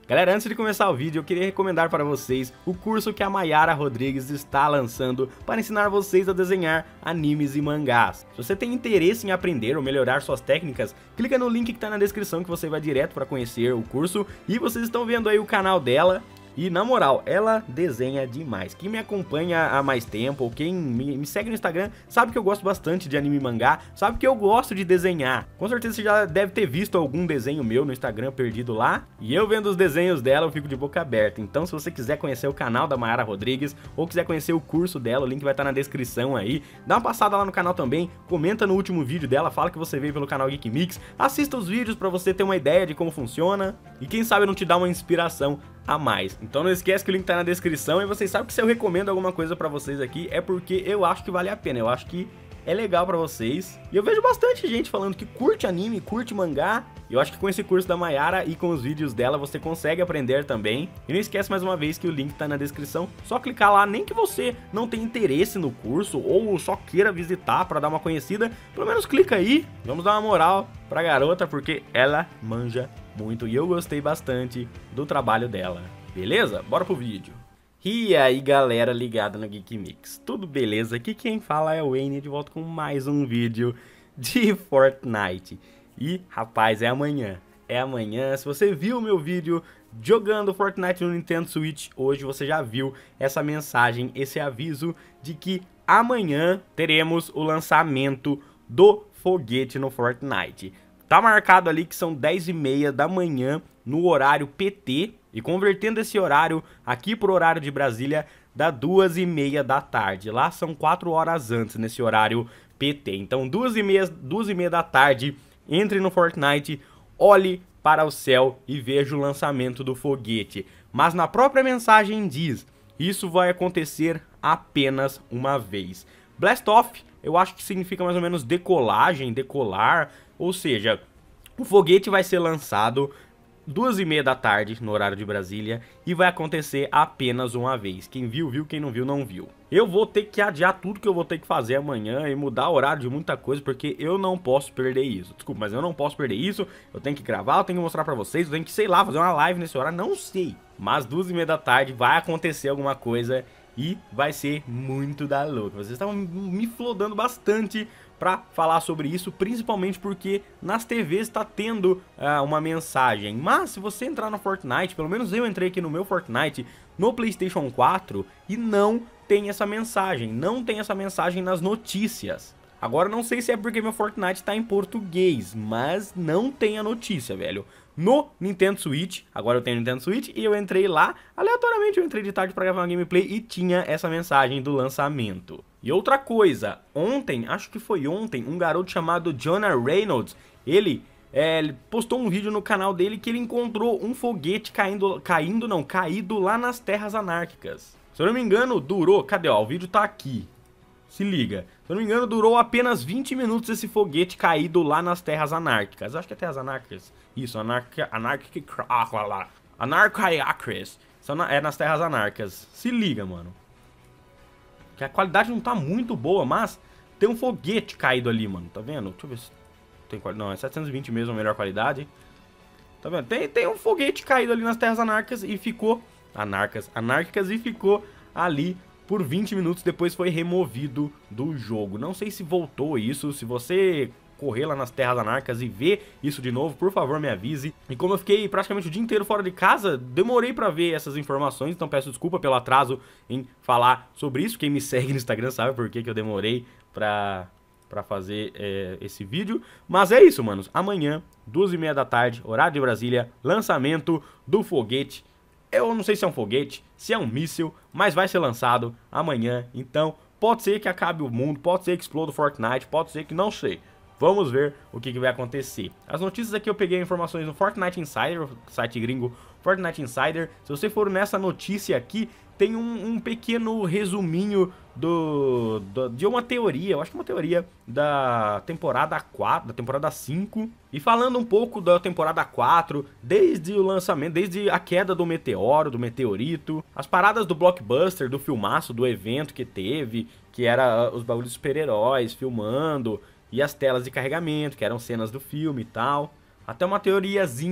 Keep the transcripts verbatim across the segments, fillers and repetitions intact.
Galera, antes de começar o vídeo, eu queria recomendar para vocês o curso que a Mayara Rodrigues está lançando para ensinar vocês a desenhar animes e mangás. Se você tem interesse em aprender ou melhorar suas técnicas, clica no link que está na descrição que você vai direto para conhecer o curso. E vocês estão vendo aí o canal dela. E na moral, ela desenha demais. Quem me acompanha há mais tempo, ou quem me, me segue no Instagram, sabe que eu gosto bastante de anime e mangá, sabe que eu gosto de desenhar. Com certeza você já deve ter visto algum desenho meu no Instagram perdido lá. E eu vendo os desenhos dela, eu fico de boca aberta. Então se você quiser conhecer o canal da Mayara Rodrigues, ou quiser conhecer o curso dela, o link vai estar na descrição aí. Dá uma passada lá no canal também, comenta no último vídeo dela, fala que você veio pelo canal Geek Mix, assista os vídeos pra você ter uma ideia de como funciona. E quem sabe não te dá uma inspiração a mais. Então não esquece que o link tá na descrição. E vocês sabem que se eu recomendo alguma coisa pra vocês aqui é porque eu acho que vale a pena, eu acho que é legal pra vocês. E eu vejo bastante gente falando que curte anime, curte mangá. E eu acho que com esse curso da Mayara e com os vídeos dela você consegue aprender também. E não esquece mais uma vez que o link tá na descrição. Só clicar lá, nem que você não tenha interesse no curso ou só queira visitar pra dar uma conhecida, pelo menos clica aí. Vamos dar uma moral pra garota porque ela manja muito e eu gostei bastante do trabalho dela. Beleza? Bora pro vídeo. E aí galera ligada no Geek Mix, tudo beleza? Aqui quem fala é o Wayne, de volta com mais um vídeo de Fortnite. E rapaz, é amanhã, é amanhã. Se você viu o meu vídeo jogando Fortnite no Nintendo Switch, hoje você já viu essa mensagem, esse aviso de que amanhã teremos o lançamento do foguete no Fortnite. Tá marcado ali que são dez e meia da manhã no horário P T. E convertendo esse horário aqui pro horário de Brasília, dá duas e meia da tarde. Lá são quatro horas antes nesse horário P T. Então duas e meia, duas e meia da tarde, entre no Fortnite, olhe para o céu e veja o lançamento do foguete. Mas na própria mensagem diz, isso vai acontecer apenas uma vez. Blast off, eu acho que significa mais ou menos decolagem, decolar. Ou seja, o foguete vai ser lançado duas e meia da tarde no horário de Brasília e vai acontecer apenas uma vez. Quem viu, viu, quem não viu, não viu. Eu vou ter que adiar tudo que eu vou ter que fazer amanhã e mudar o horário de muita coisa porque eu não posso perder isso. Desculpa, mas eu não posso perder isso. Eu tenho que gravar, eu tenho que mostrar pra vocês, eu tenho que, sei lá, fazer uma live nesse horário, não sei. Mas duas e meia da tarde vai acontecer alguma coisa e vai ser muito da louca. Vocês estavam me flodando bastante pra falar sobre isso, principalmente porque nas T Vs está tendo uh, uma mensagem. Mas se você entrar no Fortnite, pelo menos eu entrei aqui no meu Fortnite, no PlayStation quatro, e não tem essa mensagem, não tem essa mensagem nas notícias. Agora não sei se é porque meu Fortnite tá em português, mas não tem a notícia, velho. No Nintendo Switch, agora eu tenho Nintendo Switch e eu entrei lá, aleatoriamente eu entrei de tarde pra gravar uma gameplay e tinha essa mensagem do lançamento. E outra coisa, ontem, acho que foi ontem, um garoto chamado Jonah Reynolds, ele, é, ele postou um vídeo no canal dele que ele encontrou um foguete caindo, caindo não, caído lá nas terras anárquicas. Se eu não me engano, durou, cadê, ó, o vídeo tá aqui. Se liga, se eu não me engano, durou apenas vinte minutos esse foguete caído lá nas terras anárquicas. Acho que é terras anárquicas. Isso, anarquia, anarquic, anarquiacres. É nas terras anárquicas. Se liga, mano. Que a qualidade não tá muito boa, mas tem um foguete caído ali, mano. Tá vendo? Deixa eu ver se tem qualidade. Não, é setecentos e vinte mesmo, a melhor qualidade. Tá vendo? Tem, tem um foguete caído ali nas terras anárquicas e ficou... Anarcas, anárquicas e ficou ali por vinte minutos, depois foi removido do jogo. Não sei se voltou isso, se você correr lá nas terras anárquicas e ver isso de novo, por favor me avise. E como eu fiquei praticamente o dia inteiro fora de casa, demorei pra ver essas informações, então peço desculpa pelo atraso em falar sobre isso. Quem me segue no Instagram sabe por que que eu demorei pra, pra fazer é, esse vídeo. Mas é isso, manos. Amanhã, duas e meia da tarde, horário de Brasília, lançamento do foguete. Eu não sei se é um foguete, se é um míssil, mas vai ser lançado amanhã. Então, pode ser que acabe o mundo, pode ser que exploda o Fortnite, pode ser que não sei. Vamos ver o que, que vai acontecer. As notícias aqui eu peguei informações no Fortnite Insider, site gringo Fortnite Insider. Se você for nessa notícia aqui, tem um, um pequeno resuminho do, do, de uma teoria, eu acho que uma teoria da temporada quatro, da temporada cinco. E falando um pouco da temporada quatro, desde o lançamento, desde a queda do meteoro, do meteorito, as paradas do blockbuster, do filmaço, do evento que teve, que era os bagulhos de super-heróis filmando, e as telas de carregamento, que eram cenas do filme e tal. Até uma teoriazinha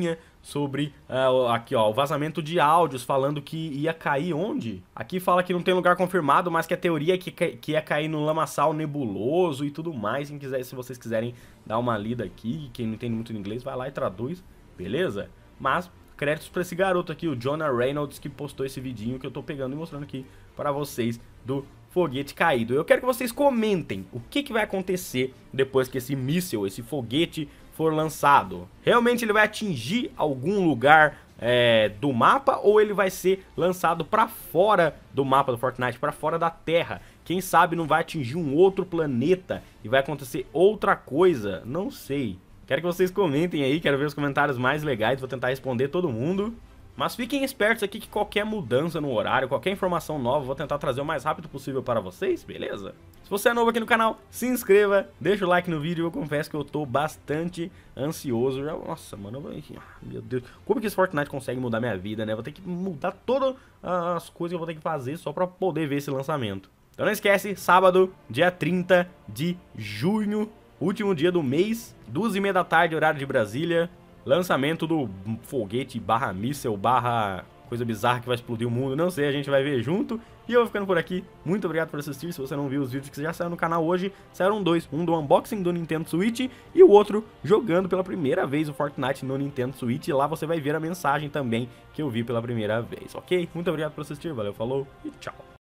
sobre uh, aqui, ó, o vazamento de áudios falando que ia cair onde? Aqui fala que não tem lugar confirmado, mas que a teoria é que, que ia cair no lamaçal nebuloso e tudo mais. Quem quiser, se vocês quiserem dar uma lida aqui, quem não entende muito inglês, vai lá e traduz, beleza? Mas créditos para esse garoto aqui, o Jonah Reynolds, que postou esse vidinho que eu tô pegando e mostrando aqui para vocês do foguete caído. Eu quero que vocês comentem o que, que vai acontecer depois que esse míssil, esse foguete for lançado. Realmente ele vai atingir algum lugar é, do mapa ou ele vai ser lançado para fora do mapa do Fortnite, para fora da Terra? Quem sabe não vai atingir um outro planeta e vai acontecer outra coisa? Não sei. Quero que vocês comentem aí, quero ver os comentários mais legais, vou tentar responder todo mundo. Mas fiquem espertos aqui que qualquer mudança no horário, qualquer informação nova, eu vou tentar trazer o mais rápido possível para vocês, beleza? Se você é novo aqui no canal, se inscreva, deixa o like no vídeo, eu confesso que eu tô bastante ansioso. Já, nossa, mano, eu, meu Deus, como que esse Fortnite consegue mudar minha vida, né? Vou ter que mudar todas as coisas que eu vou ter que fazer só para poder ver esse lançamento. Então não esquece, sábado, dia trinta de junho, último dia do mês, duas e meia da tarde, horário de Brasília. Lançamento do foguete barra míssel barra coisa bizarra que vai explodir o mundo, não sei, a gente vai ver junto. E eu vou ficando por aqui, muito obrigado por assistir. Se você não viu os vídeos que já saíram no canal hoje, saíram dois, um do unboxing do Nintendo Switch e o outro jogando pela primeira vez o Fortnite no Nintendo Switch. E lá você vai ver a mensagem também que eu vi pela primeira vez, ok? Muito obrigado por assistir, valeu, falou e tchau!